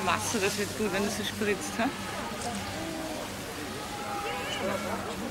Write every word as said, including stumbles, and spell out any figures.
Wasser, das wird gut, wenn du so spritzt. Ha?